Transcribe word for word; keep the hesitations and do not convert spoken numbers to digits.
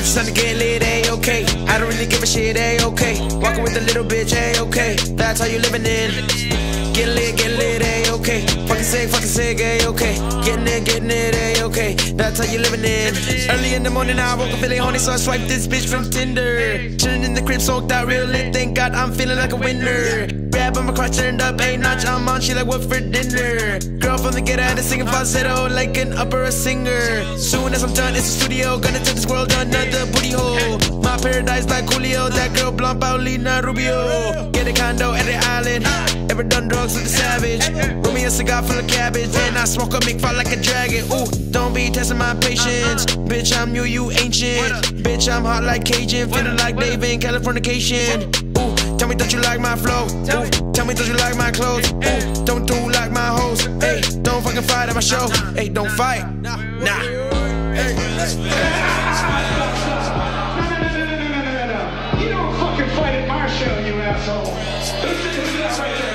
I'm just trying to get lit, A-okay. I don't really give a shit, A-okay. Walking with a little bitch, A-okay. That's how you living in. Get lit, get lit, A-okay. Fucking sick, fucking sick, A-okay. Getting it, getting it, A-okay. That's how you living in. Early in the morning, I woke up feeling horny, so I swiped this bitch from Tinder. Chilling in the crib, soaked out real lit. Thank God I'm feeling like a winner. Grab on my crotch, turned up a notch. I'm on, she like, what for dinner? Girl from the get-out is singing falsetto like an opera singer. Soon as I'm done, it's a studio. Gonna take this world another booty hole. My paradise like Julio. That girl blonde, Paulina Rubio. Get a condo at the island. Ever done drugs with a savage? Roll me a cigar full of cabbage. Then I smoke a make fall like a dragon. Ooh, don't be testing my patience. Bitch, I'm new, you ancient. Bitch, I'm hot like Cajun. Feeling like Dave in Californication. Ooh, tell me don't you like my flow? Ooh, tell me don't you like my clothes? Ooh, don't do like my hoes. Hey, don't fucking fight at my show. Hey, don't fight. Nah. Hey. You don't fucking fight at my show, you asshole. Who's this right there?